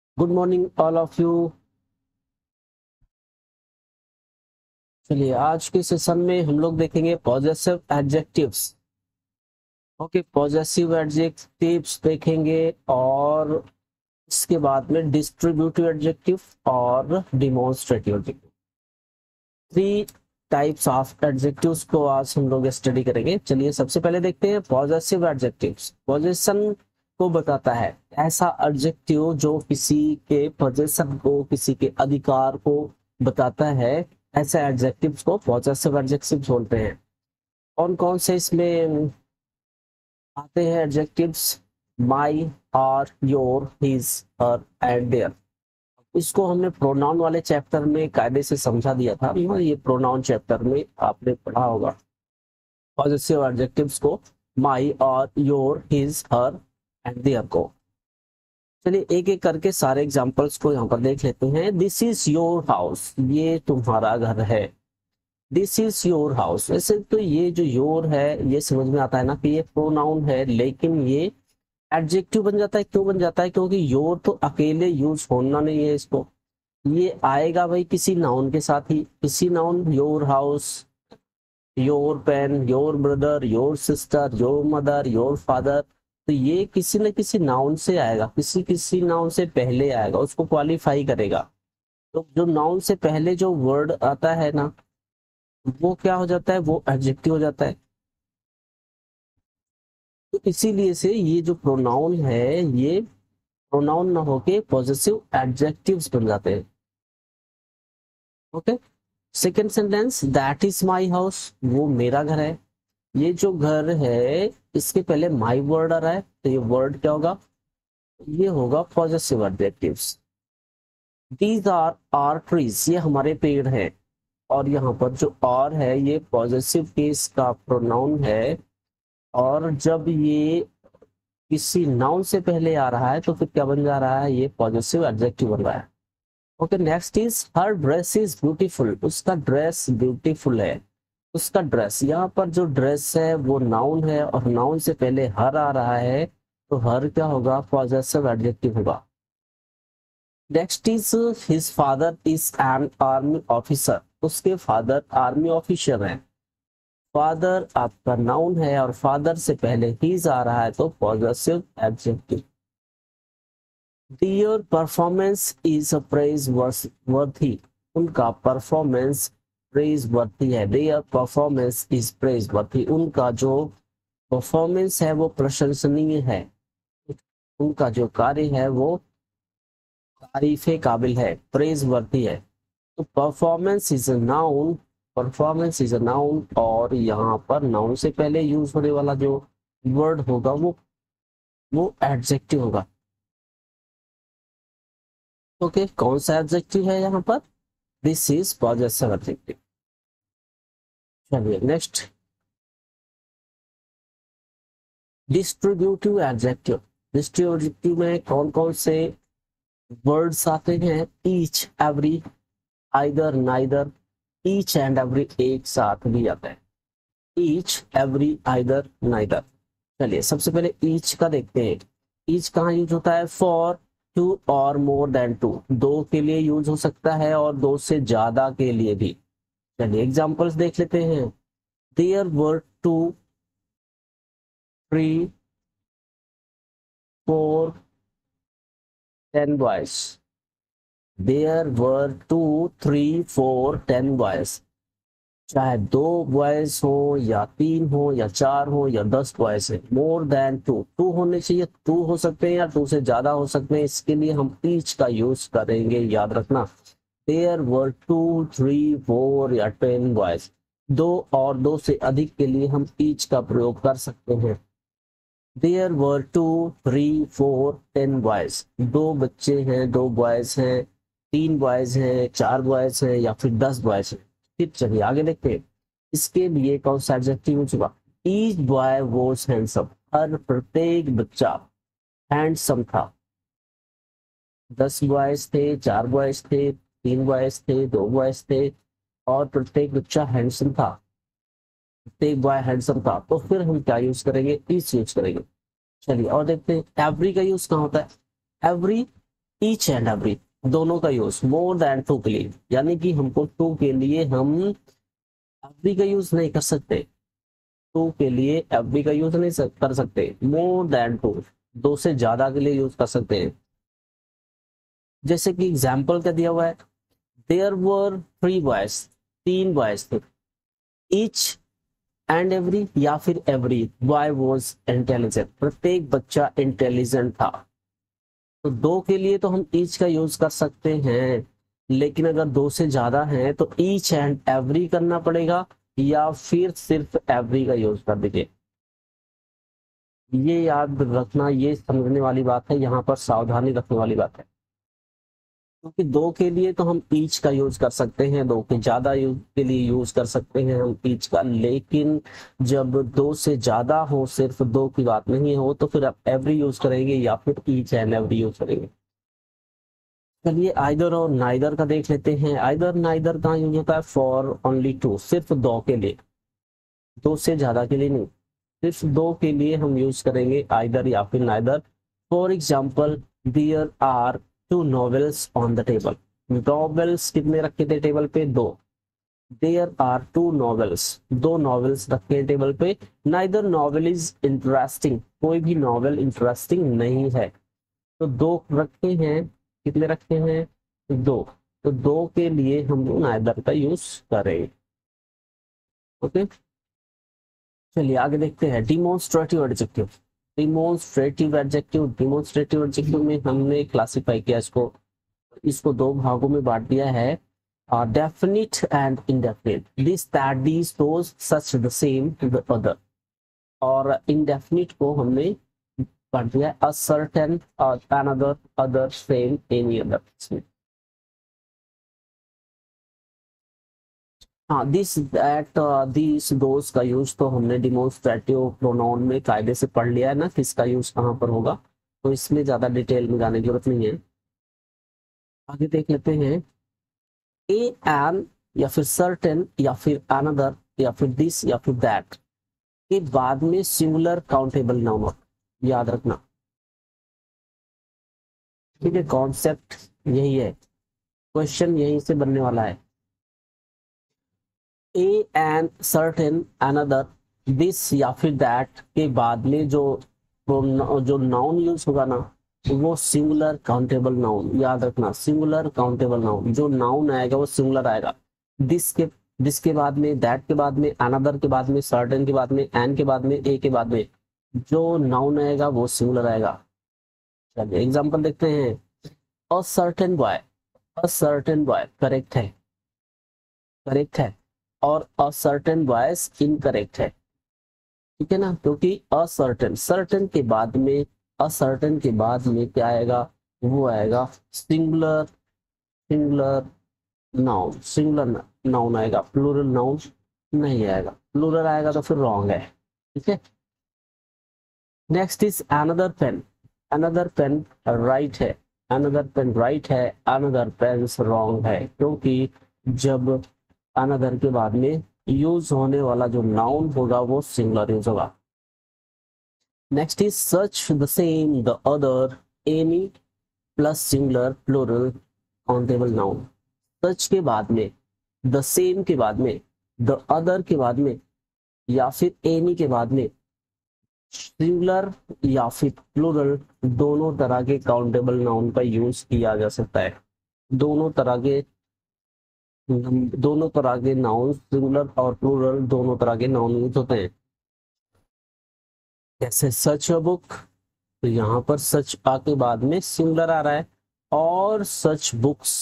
Good morning all of you. चलिए आज के सेशन में हम लोग देखेंगे possessive adjectives. Okay, possessive adjectives देखेंगे और इसके बाद में डिस्ट्रीब्यूटिव एडजेक्टिव और demonstrative adjective, three types of adjectives को आज हम लोग स्टडी करेंगे। चलिए सबसे पहले देखते हैं पॉजेसिव एडजेक्टिव्स। पॉजेशन को बताता है ऐसा एडजेक्टिव जो किसी के पोजेशन को, किसी के अधिकार को बताता है। ऐसे एडजेक्टिव्स को पॉजेसिव एडजेक्टिव्स बोलते हैं। कौन कौन से इसमें आते हैं adjectives? My, our, your, his, her and their. इसको हमने प्रोनाउन वाले चैप्टर में कायदे से समझा दिया था। ये प्रोनाउन चैप्टर में आपने पढ़ा होगा पॉजेसिव एडजेक्टिव्स को, माई और your, his, her and their को। चलिए एक एक करके सारे एग्जांपल्स को यहाँ पर देख लेते हैं। दिस इज योर हाउस, ये तुम्हारा घर है। दिस इज योर हाउस, वैसे तो ये जो योर है ये समझ में आता है ना कि ये प्रोनाउन है, लेकिन ये एडजेक्टिव बन जाता है। क्यों बन जाता है? क्योंकि योर तो अकेले यूज होना नहीं है इसको, ये आएगा भाई किसी नाउन के साथ ही। किसी noun, your house, your pen, your brother, your sister, your mother, your father, तो ये किसी न किसी नाउन से आएगा, किसी किसी नाउन से पहले आएगा, उसको क्वालिफाई करेगा। तो जो नाउन से पहले जो वर्ड आता है ना, वो क्या हो जाता है? वो एडजेक्टिव हो जाता है। तो इसीलिए से ये जो प्रोनाउन है ये प्रोनाउन ना होके पॉजेसिव एडजेक्टिव्स बन जाते हैं। Okay, second sentence, that is my house, वो मेरा घर है। ये जो घर है इसके पहले माई वर्ड आ रहा है, तो ये वर्ड क्या होगा? ये होगा possessive adjectives. These are our trees, ये हमारे पेड़ हैं। और यहाँ पर जो आर है ये पॉजेसिव केस का प्रोनाउन है, और जब ये किसी नाउन से पहले आ रहा है तो फिर क्या बन जा रहा है? ये पॉजेसिव एडजेक्टिव बन रहा है। Okay, next is her dress is beautiful, उसका ड्रेस ब्यूटीफुल है। उसका ड्रेस, यहाँ पर जो ड्रेस है वो नाउन है और नाउन से पहले हर आ रहा है, तो हर क्या होगा? पॉजेसिव एडजेक्टिव होगा। Next is his father is an army officer, उसके फादर आर्मी ऑफिसर हैं। फादर आपका नाउन है और फादर से पहले हीज आ रहा है, तो possessive adjective. Their performance is praiseworthy, उनका परफॉर्मेंस प्रेज वर्थी है। Their performance is praiseworthy, उनका जो परफॉर्मेंस है वो प्रशंसनीय है, उनका जो कार्य है वो तारीफे काबिल है, प्रेज वर्थी है। तो performance is a noun, performance is a noun, और यहाँ पर नाउन से पहले यूज होने वाला जो वर्ड होगा वो एडजेक्टिव होगा। ओके, कौन सा एडजेक्टिव है यहाँ पर? This is possessive adjective. चलिए नेक्स्ट, डिस्ट्रीब्यूटिव एडजेक्टिव। डिस्ट्रीब्यूटिव में कौन कौन से वर्ड्स आते हैं? Each, every, either, neither, each and every एक साथ भी आता है। Each, every, either, neither. चलिए सबसे पहले ईच का देखते हैं। ईच कहाँ यूज होता है? फॉर, टू और मोर देन टू, दो के लिए यूज हो सकता है और दो से ज्यादा के लिए भी। चलिए एग्जांपल्स देख लेते हैं। There were two, three, four, 10 boys. There were two, three, four, 10 boys. चाहे दो बॉयज हो या तीन हो या चार हो या 10 बॉयज है, मोर देन टू, टू होने चाहिए, टू हो सकते हैं या टू से ज्यादा हो सकते हैं, इसके लिए हम ईच का यूज करेंगे, याद रखना। There were two, three, four या 10 बॉयज, दो और दो से अधिक के लिए हम ईच का प्रयोग कर सकते हैं। There were two, three, four, 10 boys, दो बच्चे हैं, दो बॉयज हैं, तीन बॉयज हैं, चार बॉयज हैं या फिर 10 बॉयज हैं। फिर चलिए आगे देखते हैं। इसके लिए कौन सा एडजेक्टिव यूज होगा? ईच बॉय वाज हैंडसम, हर प्रत्येक बच्चा हैंडसम था। 10 बॉयज थे, चार बॉयज थे, तीन बॉयज थे, दो बॉयज थे, और प्रत्येक बच्चा हैंडसम था, प्रत्येक बॉय हैंडसम था, तो फिर हम क्या यूज करेंगे? ईच यूज करेंगे। चलिए और देखते हैं एवरी का यूज कहाँ होता है। एवरी ईच एंड एवरी, दोनों का यूज, मोर देन टू के लिए, यानी कि हमको टू के लिए हम एवरी का यूज नहीं कर सकते, टू के लिए एवरी का यूज नहीं कर सकते, मोर देन टू, दो से ज्यादा के लिए यूज कर सकते हैं। जैसे कि एग्जाम्पल क्या दिया हुआ है, देयर वर थ्री बॉयज, तीन बॉयज थे, ईच एंड एवरी या फिर एवरी बॉय वॉज इंटेलिजेंट, प्रत्येक बच्चा इंटेलिजेंट था। तो दो के लिए तो हम ईच का यूज कर सकते हैं, लेकिन अगर दो से ज्यादा हैं तो ईच एंड एवरी करना पड़ेगा, या फिर सिर्फ एवरी का यूज कर दीजिए। ये याद रखना, ये समझने वाली बात है, यहाँ पर सावधानी रखने वाली बात है, क्योंकि दो के लिए तो हम ईच का यूज कर सकते हैं, दो के ज्यादा यूज के लिए यूज कर सकते हैं हम ईच का, लेकिन जब दो से ज्यादा हो, सिर्फ दो की बात नहीं हो, तो फिर आप एवरी यूज करेंगे या फिर ईच एंड एवरी यूज करेंगे। चलिए आइदर और नाइदर का देख लेते हैं। आइदर नाइदर का यूज होता है फॉर ओनली टू, सिर्फ दो के लिए, दो से ज्यादा के लिए नहीं, सिर्फ दो के लिए हम यूज करेंगे आइदर या फिर neither. For example, there are two novels on the table, novels कितने रखे थे टेबल पे, दो, देयर आर टू नॉवेल्स, दो नॉवेल्स रखे हैं टेबल पे। नाइदर नॉवेल इज इंटरेस्टिंग, कोई भी नॉवेल इंटरेस्टिंग नहीं है, तो दो रखे हैं, कितने रखे हैं, दो, तो दो के लिए हम नाइदर का यूज करें। ओके, चलिए आगे देखते हैं demonstrative adjective. Demonstrative adjective, demonstrative adjective में हमने क्लासिफाई किया इसको, इसको दो भागों में बांट दिया है, definite and indefinite, this that these those such the same to the other. और इंडेफिनिट को हमने बांट दिया a certain, another, other, same, any other. हाँ, दिस दैट दिस दोस का यूज तो हमने डिमोन्स्ट्रेटिव प्रोनाउन में कायदे से पढ़ लिया है ना, किसका यूज कहाँ पर होगा, तो इसमें ज्यादा डिटेल में जाने की जरूरत नहीं है। आगे देख लेते हैं, ए एन या फिर सर्टेन या फिर अनदर या फिर दिस या फिर दैट के बाद में सिंगुलर काउंटेबल नाउन, याद रखना, ठीक है, कॉन्सेप्ट यही है, क्वेश्चन यहीं से बनने वाला है। A an certain another this या फिर दैट के बाद में जो जो नाउन यूज होगा ना, वो सिंगुलर काउंटेबल नाउन, याद रखना, सिंगुलर काउंटेबल नाउन, जो नाउन आएगा वो सिंगुलर आएगा। दिस के बाद में, दैट के बाद में, अनदर के बाद में, सर्टेन के बाद में, एन के बाद में, ए के बाद में, जो नाउन आएगा वो सिंगुलर आएगा। चलिए एग्जांपल देखते हैं, a certain boy, a certain boy correct है, करेक्ट है, और अ सर्टेन बॉयज इनकरेक्ट है, ठीक है ना, क्योंकि असर्टेन, सर्टेन के बाद में, असर्टेन के बाद में क्या आएगा, वो आएगा singular, singular noun, singular noun आएगा, प्लूरल नाउन नहीं आएगा, प्लूरल आएगा तो फिर रॉन्ग है, ठीक है। Next is another pen, another pen right है, अनदर पेन राइट है, अनदर पेन रॉन्ग है, क्योंकि जब अनदर के बाद में यूज होने वाला जो नाउन होगा वो सिंगुलर यूज होगा। Next is such, the same, the other, any plus singular plural countable noun. Such के बाद में, द सेम के बाद में, द अदर के बाद में, या फिर एनी के बाद में सिंगुलर या फिर प्लूरल, दोनों तरह के काउंटेबल नाउन का यूज किया जा सकता है। दोनों तरह के नाउन, सिंगुलर और प्लूरल, दोनों तरह के नाउन यूज होते हैं। जैसे सच अ बुक, तो यहाँ पर सच आ के बाद में सिंगुलर आ रहा है, और सच बुक्स,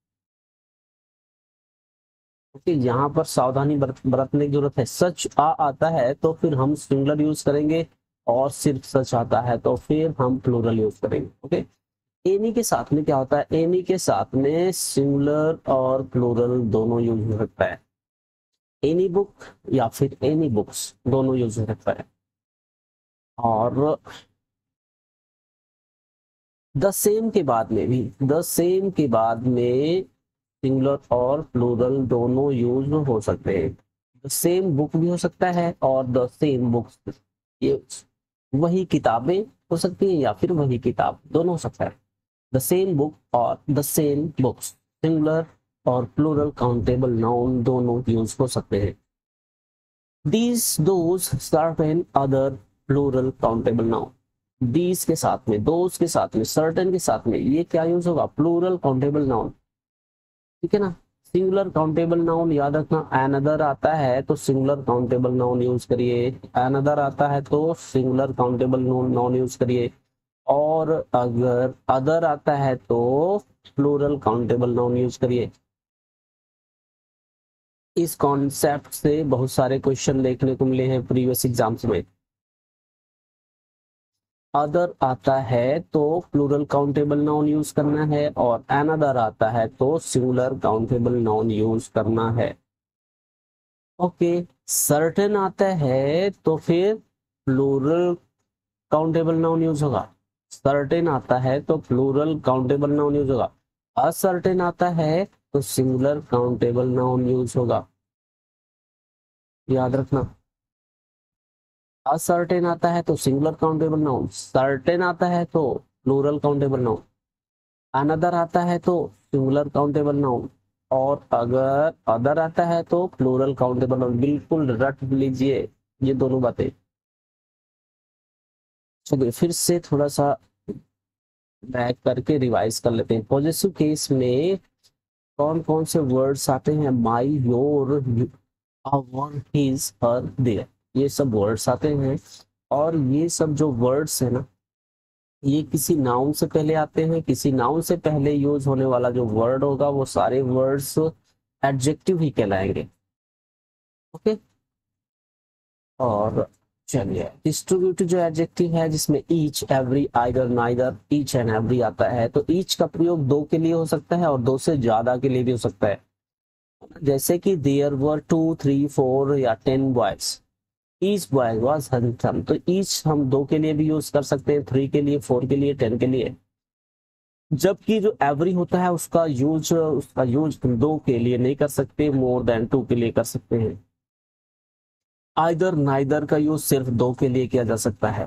ओके, यहाँ पर सावधानी बरतने की जरूरत है। सच आ आता है तो फिर हम सिंगुलर यूज करेंगे, और सिर्फ सच आता है तो फिर हम प्लूरल यूज करेंगे, ओके। एनी के साथ में क्या होता है, एनी के साथ में सिंगुलर और प्लूरल दोनों यूज हो सकता है, एनी बुक या फिर एनी बुक्स दोनों यूज हो सकता है। और द सेम के बाद में भी, द सेम के बाद में सिंगुलर और प्लूरल दोनों यूज हो सकते हैं। द सेम बुक भी हो सकता है, और द सेम बुक्स, ये वही किताबें हो सकती है या फिर वही किताब, दोनों हो सकता है। द सेम बुक और द सेम बुक्स, सिंगुलर और प्लूरल काउंटेबल नाउन दोनों यूज हो सकते हैं। These those certain other plural countable noun, these के साथ में, दोज के साथ में, सर्टेन के साथ में ये क्या यूज होगा, प्लूरल काउंटेबल नाउन, ठीक है ना। सिंगुलर काउंटेबल नाउन याद रखना, अनदर आता है तो सिंगुलर काउंटेबल नाउन यूज करिए, अनदर आता है तो सिंगुलर काउंटेबल नाउन यूज करिए, और अगर अदर आता है तो प्लूरल काउंटेबल नाउन यूज करिए। इस कॉन्सेप्ट से बहुत सारे क्वेश्चन देखने को मिले हैं प्रीवियस एग्जाम्स में। अदर आता है तो प्लूरल काउंटेबल नाउन यूज करना है, और अनदर आता है तो सिंगुलर काउंटेबल नाउन यूज करना है। ओके, सर्टेन आता है तो फिर प्लूरल काउंटेबल नाउन यूज होगा, सर्टेन आता है तो प्लूरल काउंटेबल नाउन यूज होगा, असर्टेन आता है तो सिंगुलर काउंटेबल नाउन यूज होगा, याद रखना। असर्टेन आता है तो सिंगुलर काउंटेबल नाउन, सर्टेन आता है तो प्लूरल काउंटेबल नाउन, अनदर आता है तो सिंगुलर काउंटेबल नाउन, और अगर अदर आता है तो प्लूरल काउंटेबल नाउन। बिल्कुल रट लीजिए ये दोनों बातें। चलिए फिर से थोड़ा सा बैक करके रिवाइज कर लेते हैं। पॉजिटिव केस में कौन कौन से वर्ड्स आते हैं, my, your, our, his, her, their, ये सब वर्ड्स आते हैं। और ये सब जो वर्ड्स है ना, ये किसी नाउन से पहले आते हैं, किसी नाउन से पहले यूज होने वाला जो वर्ड होगा वो सारे वर्ड्स एडजेक्टिव ही कहलाएंगे। ओके, और चलिए डिस्ट्रीब्यूटिव जो एडजेक्टिव है जिसमें each, every, either, neither, each and every आता है, तो ईच का प्रयोग दो के लिए हो सकता है और दो से ज्यादा के लिए भी हो सकता है। जैसे कि देयर वर 2, 3, 4 या 10 boys, each boy was handsome, तो ईच हम दो के लिए भी यूज कर सकते हैं, 3 के लिए, 4 के लिए, 10 के लिए। जबकि जो एवरी होता है उसका यूज दो के लिए नहीं कर सकते, मोर देन 2 के लिए कर सकते हैं। आइदर, नाइदर का यूज सिर्फ दो के लिए किया जा सकता है।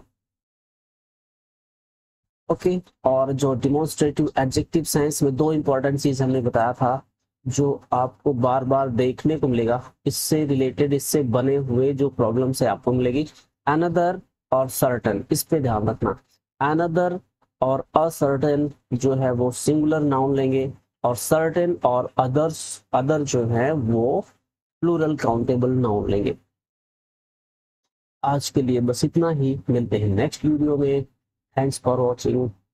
ओके, और जो डिमोन्स्ट्रेटिव एडजेक्टिव्स हैं इसमें दो इंपॉर्टेंट चीज हमने बताया था जो आपको बार बार देखने को मिलेगा, इससे रिलेटेड, इससे बने हुए जो प्रॉब्लम्स है आपको मिलेगी, अनदर और सर्टेन, इस पे ध्यान रखना। अनदर और असर्टेन जो है वो सिंगुलर नाउन लेंगे, और सर्टेन और अदर जो है वो प्लूरल काउंटेबल नाउन लेंगे। आज के लिए बस इतना ही, मिलते हैं नेक्स्ट वीडियो में। Thanks for watching.